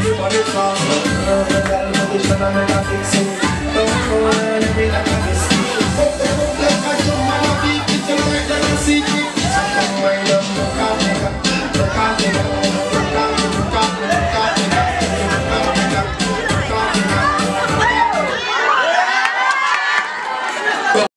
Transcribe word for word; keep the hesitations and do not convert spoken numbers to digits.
everybody talk. The girl position and make a fix it. Don't go and every like a biscuit. Up, up, like a drum and a beat it. You like that a secret. So come wind up.